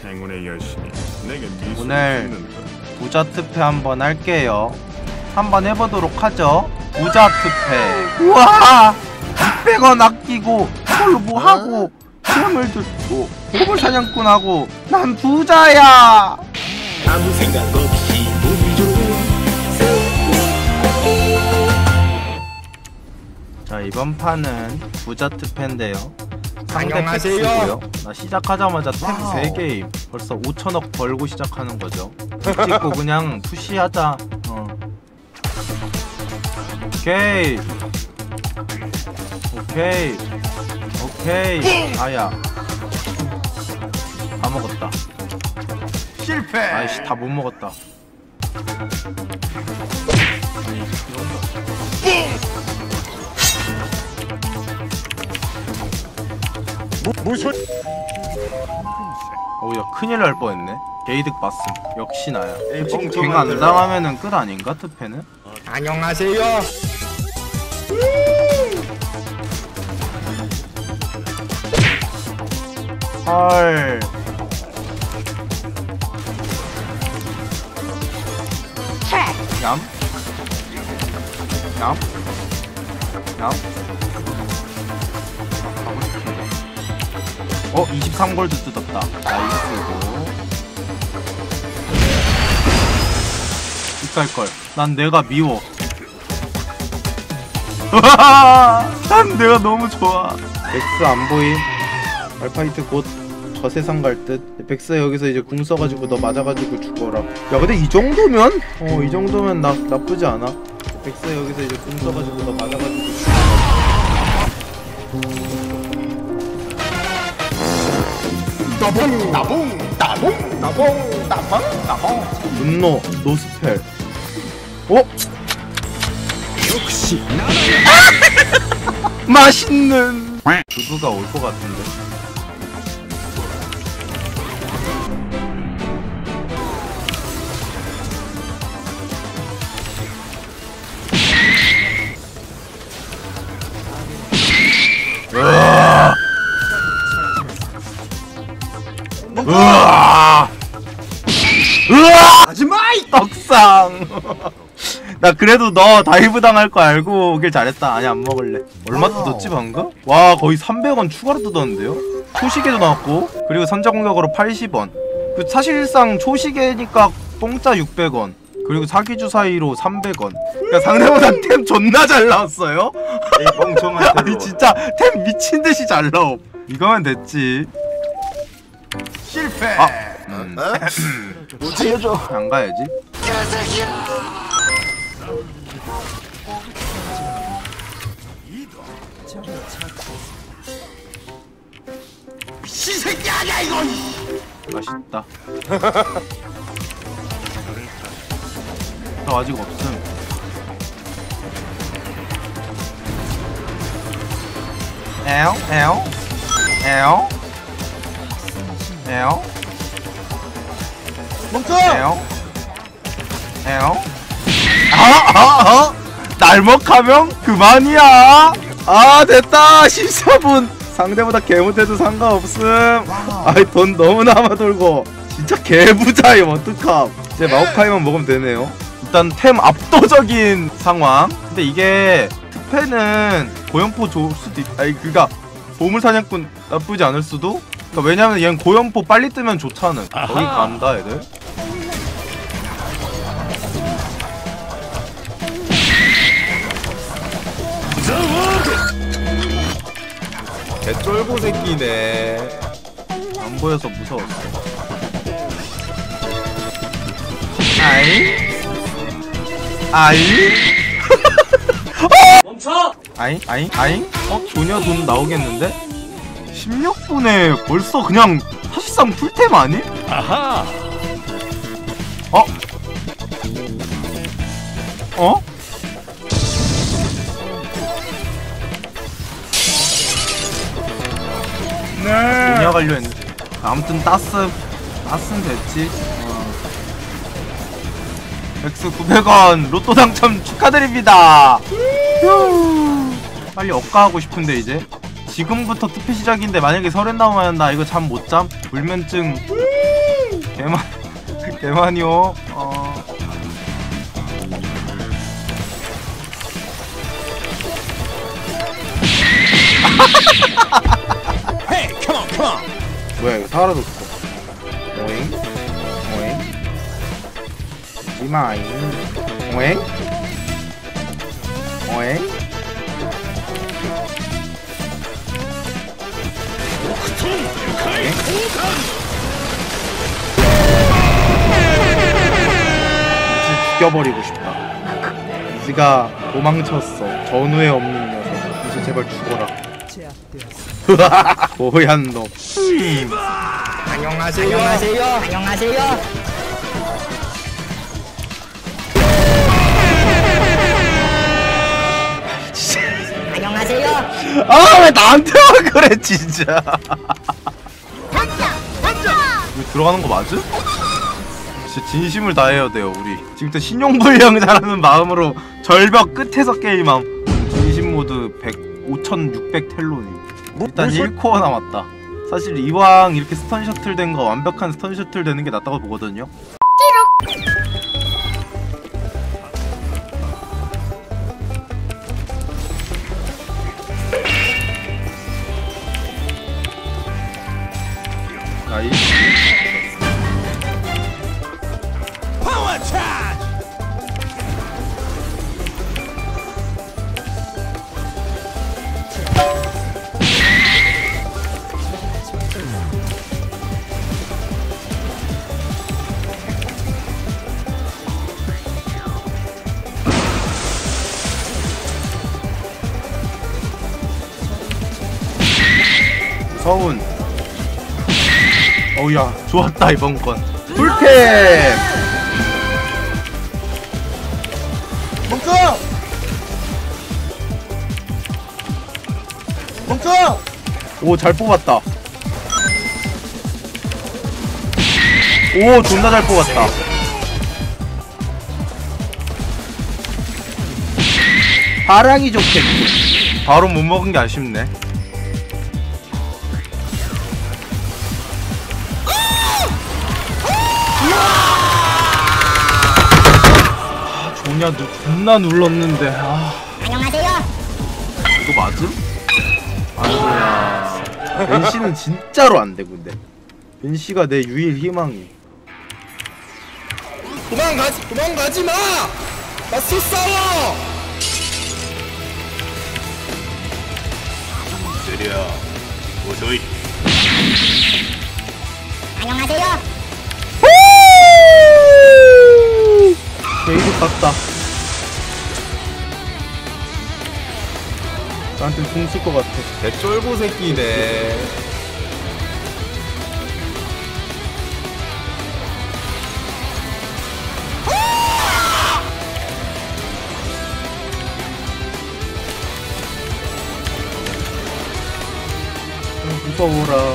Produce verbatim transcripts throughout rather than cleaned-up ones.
행운의 여신이 내게 미소를 오늘 짓는다. 부자 투패 한번 할게요. 한번 해보도록 하죠. 부자 투패. 우와! 육백 원 아끼고 그걸로 뭐 하고 시험을 듣고 보물 사냥꾼하고 난 부자야. 아무 생각 없이 보기 좋은 자, 이번 판은 부자 투패인데요. 상대 안녕하세요. 팩스고요. 나 시작하자마자 템 세 개임. 벌써 오천억 벌고 시작하는 거죠. 찍고 그냥 푸시하자. 어. 오케이. 오케이. 오케이. 아야. 다 먹었다. 실패. 아이씨, 다 못 먹었다. 아니, 이런 거. 무슨? 오야, 큰일 날 뻔했네. 게이득 봤음. 역시 나야. 뻥 갱 안 당하면은 끝 아닌가, 투패는? 안녕하세요. 헐. 얌. 얌. 얌. 가고 싶은데. 어, 이십삼 골드 뜯었다. 나이스고. 이깔걸. 난 내가 미워. 난 내가 너무 좋아. 백스 안 보임. 말파이트 곧 저 세상 갈 듯. 백스 여기서 이제 궁 써가지고 너 맞아가지고 죽어라. 야, 근데 이 정도면? 어, 이 정도면 나, 나쁘지 않아. 백스 여기서 이제 궁 써가지고 너 맞아가지고 죽어라. 나봉 나봉 나봉 나봉 나봉 나봉. 분노, 노스펠. 어? 역시 맛있는 두두가 올 것 같은데. 으아! 으아! 으아! 하지마이. 떡상. 나 그래도 너 다이브 당할 거 알고 오길 잘했다. 아니, 안 먹을래. 얼마 뜯었지 방금? 와, 거의 삼백 원 추가로 뜯었는데요? 초시계도 나왔고, 그리고 선제 공격으로 팔십 원. 그 사실상 초시계니까 공짜 육백 원. 그리고 사기주 사이로 삼백 원. 그러니까 상대보다 템 존나 잘 나왔어요? 이 멍청한 아니 진짜 템 미친듯이 잘 나옴. 이거면 됐지. 실패. 아, 음. 살려줘. 안 가야지. 시새끼 아니야 이거. 맛있다. 저 아직 없음. 에옹 에옹 에옹 에옹 멈춰. 에옹 에옹. 아아아 날먹하면 그만이야. 아, 됐다. 십사 분. 상대보다 개못해도 상관없음. 아이, 돈 너무 남아 돌고 진짜 개부자임. 어떡함. 이제 마오카이만 먹으면 되네요. 일단 템 압도적인 상황. 근데 이게 투패는 고연포 좋을 수도 있... 아니, 그니까 보물사냥꾼 나쁘지 않을 수도? 그러니까 왜냐면 얘는 고연포 빨리 뜨면 좋잖아. 거기 간다 애들. 개쫄보 새끼네. 안 보여서 무서웠어. 아이? 아이? 멈춰. 아이? 아이? 아이? 어? 조녀 돈 나오겠는데? 십육 분에 벌써 그냥 사실상 풀템 아니? 아하. 어? 어? 네. 조녀 가려 했는데. 아무튼 따스 따스는 됐지. 어. 백스 구백 원 로또 당첨 축하드립니다. 휴. 빨리 억가하고 싶은데 이제 지금부터 투표 시작인데 만약에 설엔 나오면 나 이거 잠 못 잠? 불면증 개만 개만이요. 어. Hey, come on, come on. 뭐야 이거 사라졌어. 오잉 오잉 지마잉 오잉 오잉. 이제 죽여버리고 싶다. 이지가 도망쳤어. 전후에 없는 녀석. 이제 제발 죽어라. 고얀 놈. 안녕하세요. 안녕하세요. 안녕하세요. 안녕하세요. 아 왜 나한테만 그래 진짜. 이거 들어가는 거 맞음? 진짜 진심을 다해야 돼요 우리. 지금부터 신용불량 잘하는 마음으로 절벽 끝에서 게임함. 진심 모드 백 오천육백 텔로님. 일단 일 코어 남았다. 사실 이왕 이렇게 스턴 셔틀 된 거 완벽한 스턴 셔틀 되는 게 낫다고 보거든요. 나이스. Power charge. 서운. 어우야 좋았다 이번 건. 풀템. 멈춰. 멈춰. 오 잘 뽑았다. 오 존나 잘 뽑았다. 바랑이 좋겠고. 바로 못 먹은 게 아쉽네. 아 조냐 너 존나 눌렀는데. 아 안녕하세요. 이거 맞음? 아니야. 벤씨는 진짜로 안 돼 근데. 벤씨가 내 유일 희망이. 도망가지 도망가지 마. 맞서 싸워. 느려. 오소이. 안녕하세요. 게이드 깠다. 나한테 공 쓸 것 같아. 개쫄보 새끼네. 무서워라.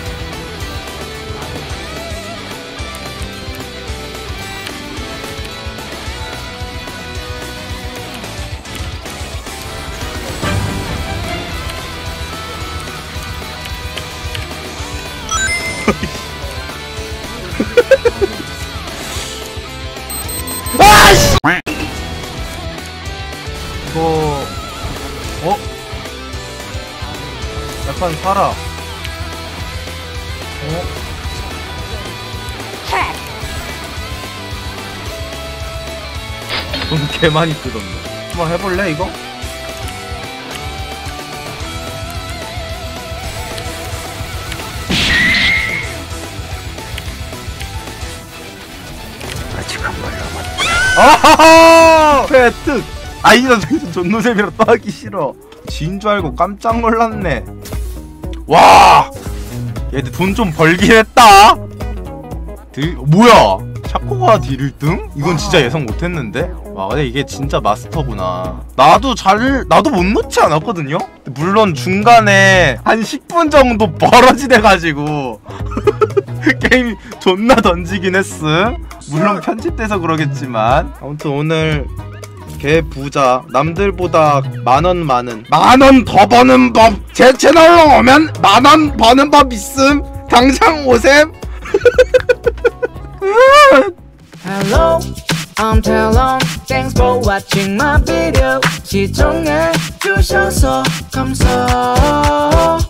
아씨! 이거 어? 약간 살아. 어? 돈 개 많이 뜯었네. 한번 해볼래 이거? 아직 한 발 남았다. 아하하! 획득! 아이 녀석 존노잼이라 또 하기 싫어. 지인 줄 알고 깜짝 놀랐네. 와! 얘들 돈 좀 벌긴 했다? 들, 뭐야! 샤코가 딜 일 등? 이건 진짜 예상 못했는데? 와 근데 이게 진짜 마스터구나. 나도 잘 나도 못 놓지 않았거든요? 물론 중간에 한 십 분 정도 벌어지돼가지고 게임 존나 던지긴 했음. 물론 편집돼서 그러겠지만 아무튼 오늘 개 부자, 남들보다 만원 많은 만원 더 버는 법 제 채널로 오면 만원 버는 법 있음. 당장 오셈. Hello, I'm Talon. Thanks for watching my video. 시청해 주셔서 감사.